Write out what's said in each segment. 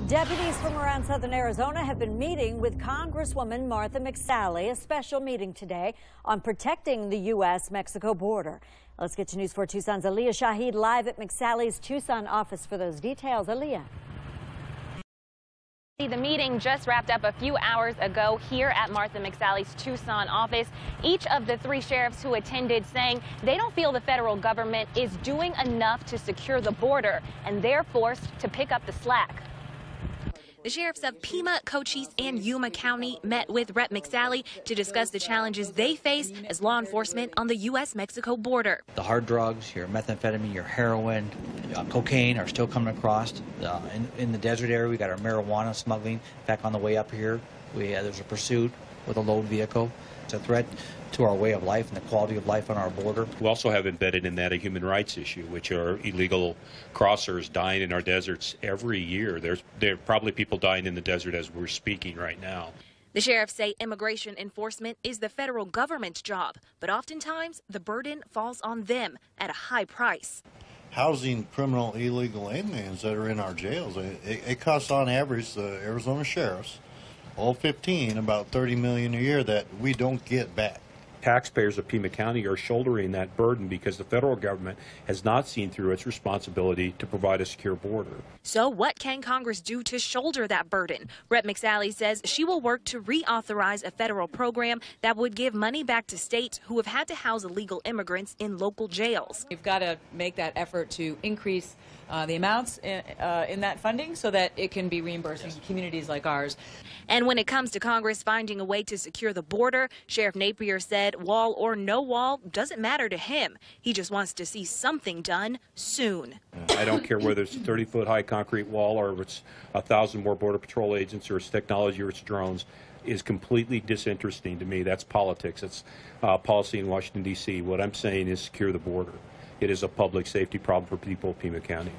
Deputies from around southern Arizona have been meeting with Congresswoman Martha McSally, a special meeting today on protecting the U.S.-Mexico border. Let's get to News 4 Tucson's Aaliyah Shahid live at McSally's Tucson office for those details. Aaliyah. The meeting just wrapped up a few hours ago here at Martha McSally's Tucson office. Each of the three sheriffs who attended saying they don't feel the federal government is doing enough to secure the border, and they're forced to pick up the slack. The sheriffs of Pima, Cochise, and Yuma County met with Rep. McSally to discuss the challenges they face as law enforcement on the U.S.-Mexico border. The hard drugs, your methamphetamine, your heroin, cocaine are still coming across. In the desert area, we got our marijuana smuggling back on the way up here. There's a pursuit with a load vehicle. It's a threat to our way of life and the quality of life on our border. We also have embedded in that a human rights issue, which are illegal crossers dying in our deserts every year. There are probably people dying in the desert as we're speaking right now. The sheriffs say immigration enforcement is the federal government's job, but oftentimes the burden falls on them at a high price. Housing criminal illegal aliens that are in our jails, it costs on average the Arizona sheriffs, all 15, about $30 million a year that we don't get back. Taxpayers of Pima County are shouldering that burden because the federal government has not seen through its responsibility to provide a secure border. So what can Congress do to shoulder that burden? Rep. McSally says she will work to reauthorize a federal program that would give money back to states who have had to house illegal immigrants in local jails. We've got to make that effort to increase the amounts in that funding so that it can be reimbursing communities like ours. And when it comes to Congress finding a way to secure the border, Sheriff Napier said wall or no wall doesn't matter to him. He just wants to see something done soon. I don't care whether it's a 30-foot high concrete wall or if it's 1,000 more Border Patrol agents or it's technology or it's drones. Is completely disinteresting to me. That's politics. It's policy in Washington, D.C. What I'm saying is secure the border. It is a public safety problem for people of Pima County.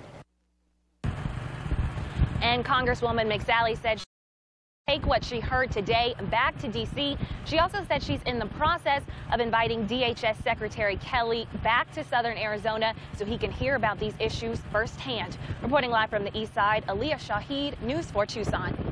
And Congresswoman McSally said take what she heard today back to D.C. She also said she's in the process of inviting DHS Secretary Kelly back to southern Arizona so he can hear about these issues firsthand. Reporting live from the east side, Aaliyah Shahid, News 4 Tucson.